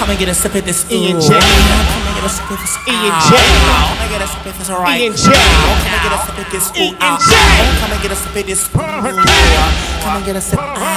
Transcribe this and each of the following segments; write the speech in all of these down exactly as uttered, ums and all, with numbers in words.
Come and get a sip of this E and J. Come and get a sip of this E and J. Come and get a sip of this, alright. E and J. Come and get a sip of this E and J. Come and get a sip of this Come and get a sip.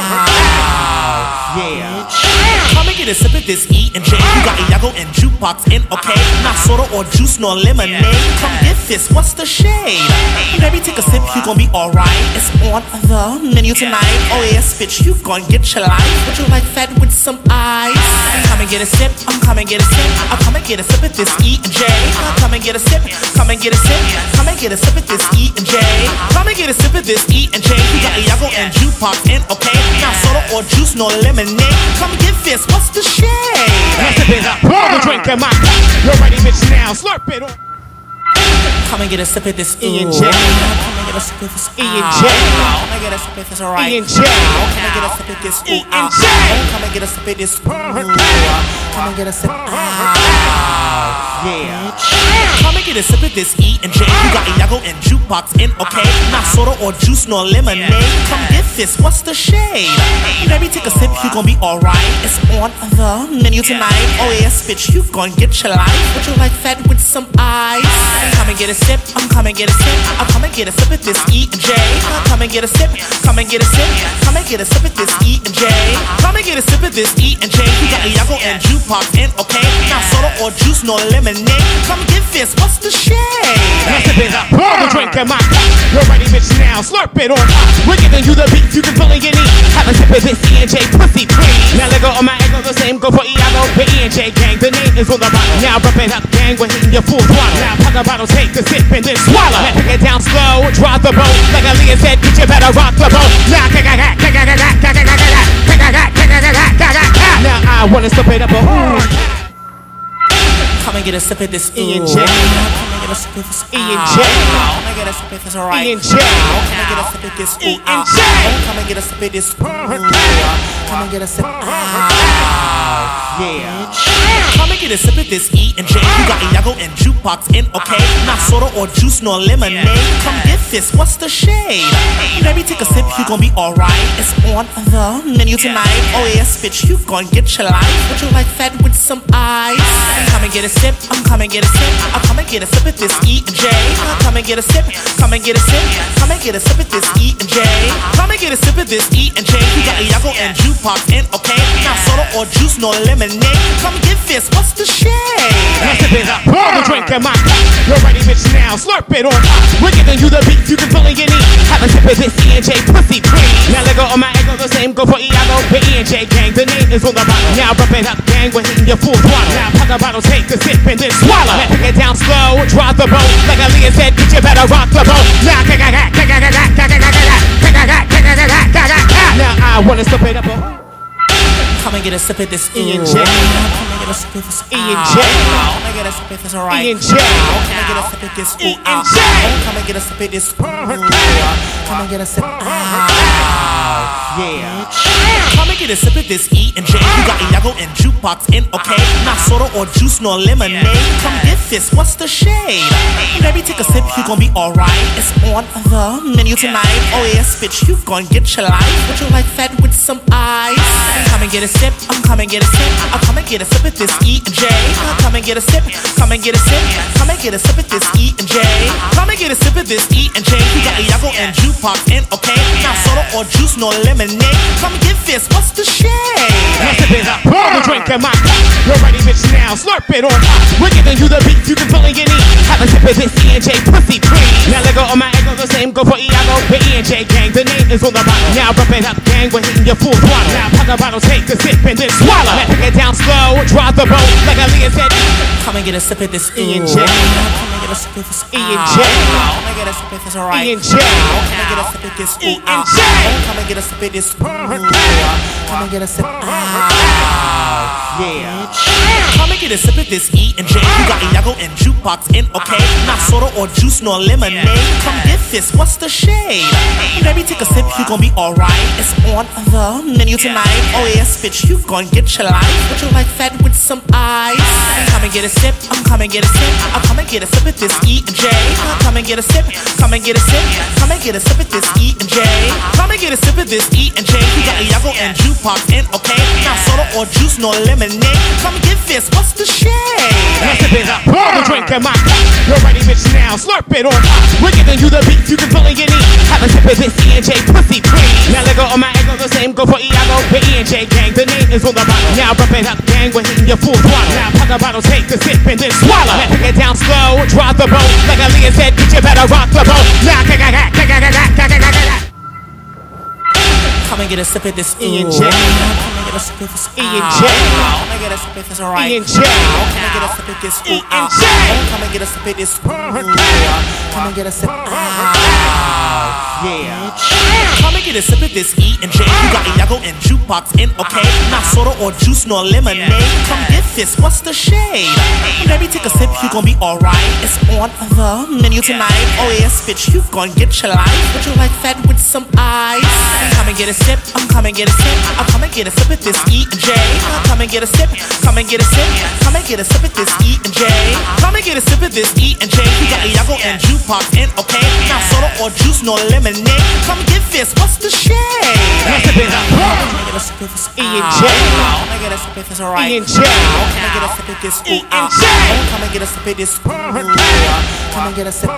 Yeah. Come and get a sip of this E and J. You got Iago and jukebox in, okay? Not soda or juice nor lemonade. Come get this, what's the shade? Baby, take a sip, you gon' be alright. It's on the menu tonight. Oh yes, bitch, you gon' get your life. Would you like that with some ice? Come and get a sip, I'm come and get a sip. I'll come and get a sip of this E and J. Come and get a sip, come and get a sip. Come and get a sip of this E and J. Come and get a sip of this E and J. You got Iago and jukebox in, okay? Not soda or juice nor lemonade. Come get this, what's the shade? Sip it up, pour the drink in my cup. You're ready, bitch, now slurp it on. Come and get a sip of this E and J. Come and get a sip of this E and J. Come and get a sip of this, alright. E and J. Come and get a sip of this E and J. Come and get a sip of this Come and get a sip. Yeah. Come and get a sip of this E and J. You got Iago and jukebox in, okay? Not soda or juice nor lemonade. Come get this, what's the shade? Baby, take a sip, you gon' be alright. It's on the menu tonight. Oh yes, bitch, you gon' get your life. Would you like that with some ice? Come and get a sip, I'm come and get a sip. I'll come and get a sip of this E and J. Come and get a sip, come and get a sip. Come and get a sip of this E and J. Come and get a sip of this E and J. You got Iago and jukebox in, okay? Not soda or juice nor lemonade. Come get this, what's the shade? Sip it up, pour the drink in my cup. You're ready, bitch, now slurp it on up. We're giving you the beats, you can pull in your knee. Have a sip of this E and J pussy, please. Now let go of my ego, the same go for Iago. The E and J gang, the name is on the bottle. Now rub it up, gang, we're hitting your full throttle. Now pop the bottle, take a sip and then swallow. Now pick it down slow, drop the boat. Like Aaliyah said, bitch, you better rock the boat. Now Now I wanna slip it up, oh. Come and get a sip of this E and J. Come and get a sip of this E and J. Come and get a sip of this, alright. E and J. Come and get a sip of this E and J. Come and get a sip of this Come and get a sip. Yeah. Come and get a sip of this E and J. You got Iago and jukebox in, okay? Not soda or juice nor lemonade. Come get this, what's the shade? Baby, take a sip, you gon' be alright. It's on the menu tonight. Oh yes, bitch, you gon' get your life. Would you like that with some ice? Come and get a sip, I'm come and get a sip. I'll come and get a sip of this E and J. Come and get a sip, come and get a sip. Come and get a sip of this E and J. Come and get a sip of this E and J. You got Iago and jukebox in, okay? Not soda or juice nor lemonade. Come get this, what's the shade? Sip it up, pour the drink in my cup. You're ready, bitch, now slurp it on up. We're giving you the beats, you can pull in your knee. Have a sip of this E and J pussy, please. Now let go of my ego, the same go for Iago. The E and J gang, the name is on the bottle. Now rub it up, gang, we're hitting your full throttle. Now pop the bottle, take a sip and then swallow. Now pick it down slow, drop the boat. Like Aaliyah said, bitch, you better rock the boat. Now Now I wanna slip it up, oh. Come and get a sip of this E and J. Come and get a sip of this E and J. Come and get a sip of this, alright. E and J. Come and get a sip of this E and J. Come and get a sip of this Come and get a sip. Yeah. Come and get a sip of this E and J. You got Iago and jukebox in, okay? Not soda or juice nor lemonade. Come get this, what's the shade? Baby, take a sip, you gon' be alright. It's on the menu tonight. Oh yes, bitch, you gon' get your life. Would you like that with some ice? Come and get a sip, I'm come and get a sip. I'll come and get a sip of this E and J. Come and get a sip, come and get a sip. Come and get a sip of this E and J. Come and get a sip of this E and J. You got Iago and jukebox in, okay? Not soda or juice nor lemonade. Come get this, what's the shade? Sip it up, pour the drink in my cup. You're ready, bitch, now slurp it on up. We're giving you the beats, you can pull in your knee. Have a sip of this E and J pussy, please. Now let go of my ego, the same go for Iago. The E and J gang, the name is on the bottle. Now rub it up, gang, we're hitting your full throttle. Now pop the bottle, take a sip and then swallow. Now pick it down slow, drop the boat. Like Aaliyah said, come and get a sip of this E and J. Come and get a sip of this E and J. Come and get a sip of this, alright. E and J. Come and get a sip of this E and J. Come and get a sip of this Come and get a sip. Yeah. Come and get get a sip of this E and J. You got Iago and jukebox in, okay? Not soda or juice nor lemonade. Come get this, what's the shade? Baby, take a sip, you gon' be alright. It's on the menu tonight. Oh yes, bitch, you gon' get your life. Would you like that with some ice? Come and get a sip, I'm come and get a sip. I'll come and get a sip of this E and J. Come and get a sip, come and get a sip. Come and get a sip of this E and J. Come and get a sip of this E and J. You got Iago and jukebox in, okay? Not soda or juice nor lemonade. Come get this, what's the shade? Now sip it up, pour the drink in my cup. You're ready, bitch, now slurp it on up. We're giving you the beat, you can fill in your need. Have a sip of this E and J pussy, please. Now let go of my ego, the same go for Iago. The E and J gang, the name is on the bottle. Now rub it up, gang, we're hitting your full throttle. Now pop the bottle, take a sip and then swallow. Now pick it down slow, drop the boat. Like Aaliyah said, bitch, you better rock the boat. Now come and get a sip of this E and J. Come and get a sip of this E and J. Come and get a sip of this, alright. E and J. Come and get a sip of this E and J. Come and get a sip of this. Come and get a sip. Yeah. Come and get a sip of this E and J. You got Iago and jukebox in, okay? Not soda or juice nor lemonade. Come get this, what's the shade? Baby, take a sip, you gon' be alright. It's on the menu tonight. Oh yes, bitch, you gon' get your life. Would you like that with some ice? Come and get a sip, I'm come and get a sip. I'll come and get a sip of this E and J. Come and get a sip, come and get a sip. Come and get a sip of this E and J. Come and get a sip of this E and J. You got Iago and jukebox in, okay? Not soda or juice nor lemonade. Come get this, what's the shade? Now sip it up, Come and get a sip of this E and J. Come and get a sip of this, alright. E and J. Come and get a sip of this E and J. Come and get a sip of this. Come and get a sip.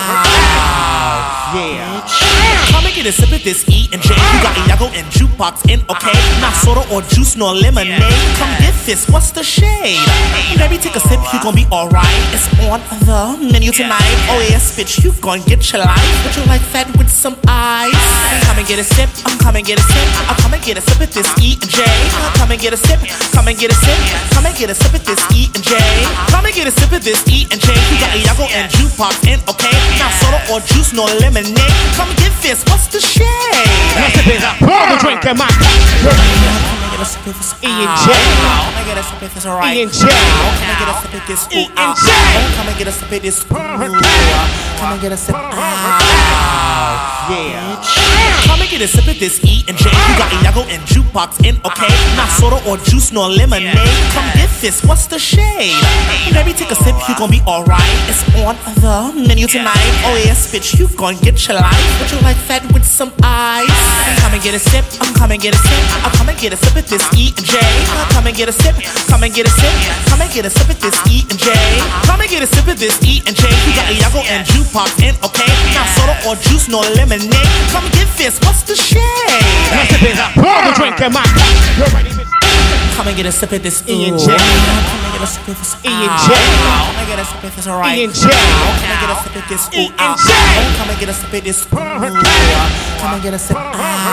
Yeah. Come and get a sip of this E and J. You got Iago and jukebox in, okay? Not soda or juice nor lemonade. Come get this, what's the shade? Baby, take a sip, you gon' be alright. It's on the menu tonight. Oh yes, bitch, you gon' get your life. Would you like that with some ice? Come and get a sip, I'm come and get a sip. I'll come and get a sip of this E and J. Come and get a sip, come and get a sip. Come and get a sip of this E and J. Come and get a sip of this E and J. You got Iago and jukebox in, okay? Not soda or juice nor lemonade. Come get this, what's the shade? Now sip it up, pour the drink in my cup. Come and get a sip of this E and J. Come and get a sip of this, alright. E and J. Come and get a sip of this E and J. Come and get a sip of this. Come and get a sip. Yeah. Come and get a sip of this E and J. You got Iago and jukebox in, okay? Not soda or juice nor lemonade. Come get this, what's the shade? Baby, take a sip, you gon' be alright. It's on the menu tonight. Oh yes, bitch, you gon' get your life. Would you like that with some ice? Come and get a sip, I'm come and get a sip. I'll come and get a sip of this E and J. Come and get a sip, come and get a sip. Come and get a sip of this E and J. Come and get a sip of this E and J. You got Iago and jukebox in, okay? Not soda or juice nor lemonade. Come get this, what's the shade? Now sip it up, pour the drink in my cup. You're ready, bitch. Come and get a sip of this E and J. Come and get a sip of this E and J. Come and get a sip of this, alright. E and J. Come and get a sip of this E and J. Come and get a sip of this. Come and get a sip.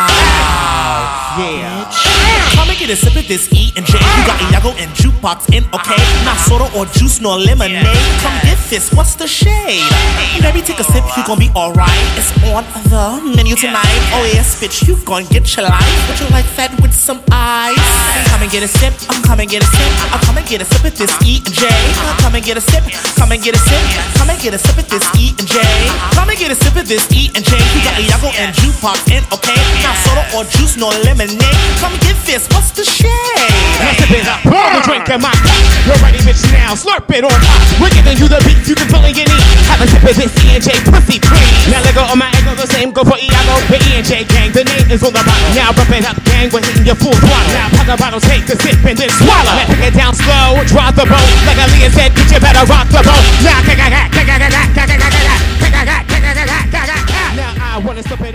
Yeah. Come and get a sip of this E and J. You got Iago and jukebox in, okay? Not soda or juice nor lemonade. Come get this, what's the shade? Baby, take a sip, you gon' be alright. It's on the menu tonight. Oh yes, bitch, you gon' get your life. Would you like that with some ice? Come and get a sip, I'm come and get a sip. I'll come and get a sip of this E and J. Come and get a sip, come and get a sip. Come and get a sip of this E and J. Come and get a sip of this E and J. You got Iago and jukebox in, okay? Not soda or juice nor lemonade. Come get this, what's the shade? Now sip it up, pour the drink in my cup. You're ready, bitch, now slurp it on up. We're giving you the beat, you can fill in your need. Have a sip of this E and J pussy, please. Now let go of my ego, the same go for Iago. The E and J gang, the name is on the bottle. Now rub it up, gang, we're hitting your full throttle. Now pop the bottle, take a sip and then swallow. Now pick it down slow, drop the boat. Like Aaliyah said, bitch, you better rock the boat. Now I wanna slip it